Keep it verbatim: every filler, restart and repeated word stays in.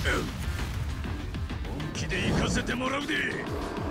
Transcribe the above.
本気で行かせてもらうで。